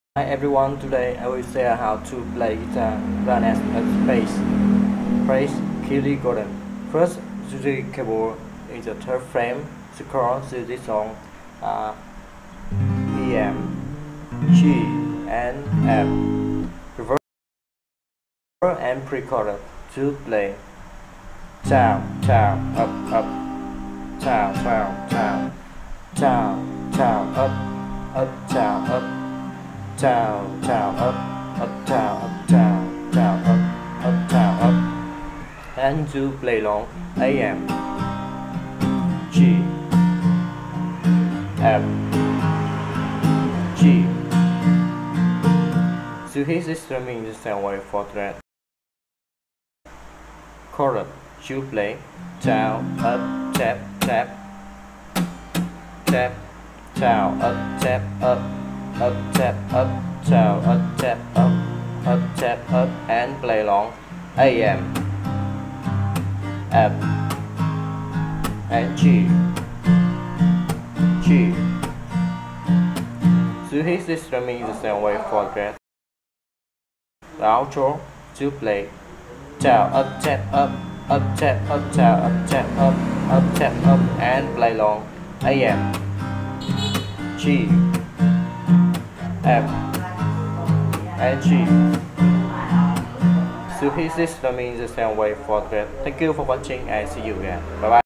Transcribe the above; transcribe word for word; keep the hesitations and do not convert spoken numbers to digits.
Hi everyone, today I will share how to play guitar run as a space. Press key golden. First, the keyboard in the third frame, the chords to this song are E, M, G, and F. Reverse and pre-chorus to play down, down, up, up, down, down, down, down, down, up, up, down, up. Down, down, up, up, down, up, down, down, up, up, down, up, and to play long A M, G, F, G. So his is strumming the same way for that. Chorus, you play down, up, tap, tap, tap, down, up, tap, up. Up, tap, up, down, up, tap, up, up, tap, up, and play long A M, F, and G, G. So his is strumming the same way for that. The outro to play down, up, tap, up, up, tap, up, down, up, tap, up, up, tap, up, and play long A M, G, F, and G. So his is strumming the same way for that. Thank you for watching and see you again. Bye bye.